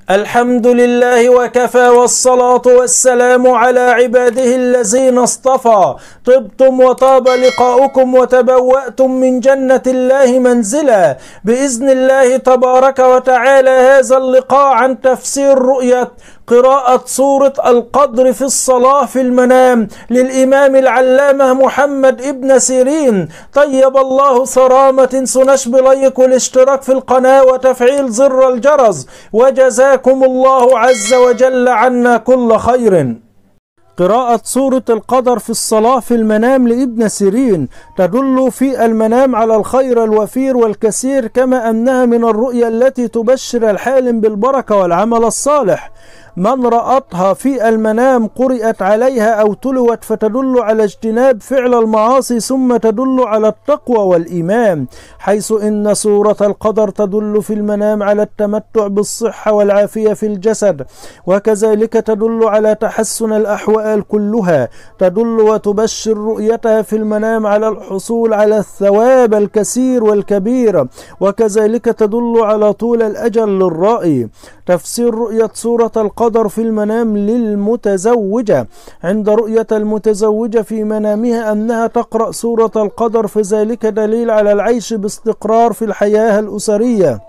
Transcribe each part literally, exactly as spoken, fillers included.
الحمد لله وكفى، والصلاة والسلام على عباده الذين اصطفى. طبتم وطاب لقاؤكم وتبوأتم من جنة الله منزلا بإذن الله تبارك وتعالى. هذا اللقاء عن تفسير رؤية قراءة سورة القدر في الصلاة في المنام للإمام العلامة محمد ابن سيرين، طيب الله ثرامة. تنسوناش بلايك والاشتراك في القناة وتفعيل زر الجرس، وجزاكم الله عز وجل عنا كل خير. قراءة سورة القدر في الصلاة في المنام لابن سيرين تدل في المنام على الخير الوفير والكثير، كما أنها من الرؤيا التي تبشر الحالم بالبركة والعمل الصالح. من رأتها في المنام قرئت عليها أو تلوت فتدل على اجتناب فعل المعاصي، ثم تدل على التقوى والإيمان، حيث إن سورة القدر تدل في المنام على التمتع بالصحة والعافية في الجسد، وكذلك تدل على تحسن الأحوال كلها. تدل وتبشر رؤيتها في المنام على الحصول على الثواب الكثير والكبير، وكذلك تدل على طول الأجل للرائي. تفسير رؤية سورة القدر في المنام للمتزوجة: عند رؤية المتزوجة في منامها أنها تقرأ سورة القدر، فذلك دليل على العيش باستقرار في الحياة الأسرية،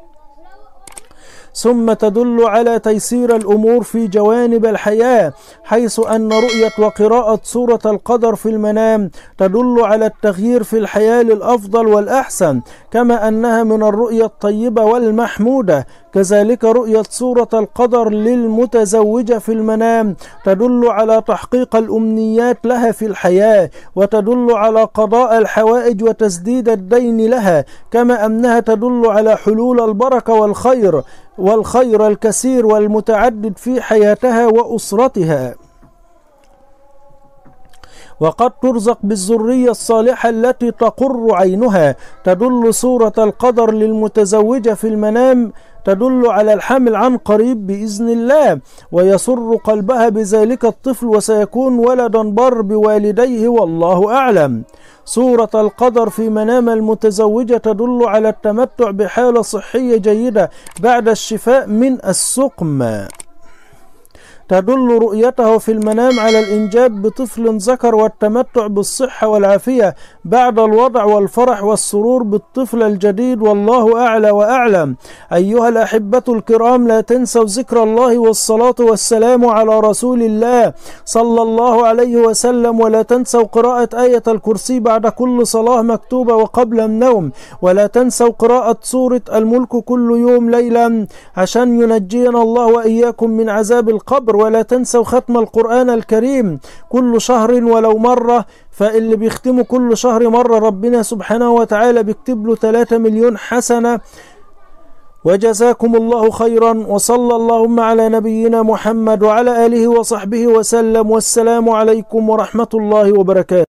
ثم تدل على تيسير الأمور في جوانب الحياة، حيث أن رؤية وقراءة سورة القدر في المنام تدل على التغيير في الحياة للأفضل والأحسن، كما أنها من الرؤية الطيبة والمحمودة. كذلك رؤية سورة القدر للمتزوجة في المنام تدل على تحقيق الأمنيات لها في الحياة، وتدل على قضاء الحوائج وتسديد الدين لها، كما أنها تدل على حلول البركة والخير والخير الكثير والمتعدد في حياتها وأسرتها. وقد ترزق بالذرية الصالحة التي تقر عينها. تدل سورة القدر للمتزوجة في المنام تدل على الحمل عن قريب بإذن الله، ويسر قلبها بذلك الطفل، وسيكون ولدا بر بوالديه والله أعلم. سورة القدر في منام المتزوجة تدل على التمتع بحالة صحية جيدة بعد الشفاء من السقم. تدل رؤيته في المنام على الإنجاب بطفل ذكر والتمتع بالصحة والعافية بعد الوضع والفرح والسرور بالطفل الجديد، والله أعلى وأعلم. أيها الأحبة الكرام، لا تنسوا ذكر الله والصلاة والسلام على رسول الله صلى الله عليه وسلم، ولا تنسوا قراءة آية الكرسي بعد كل صلاة مكتوبة وقبل النوم، ولا تنسوا قراءة سورة الملك كل يوم ليلا عشان ينجينا الله وإياكم من عذاب القبر، ولا تنسوا ختم القرآن الكريم كل شهر ولو مرة، فاللي بيختموا كل شهر مرة ربنا سبحانه وتعالى بيكتب له ثلاثة مليون حسنة. وجزاكم الله خيرا، وصلى اللهم على نبينا محمد وعلى آله وصحبه وسلم، والسلام عليكم ورحمة الله وبركاته.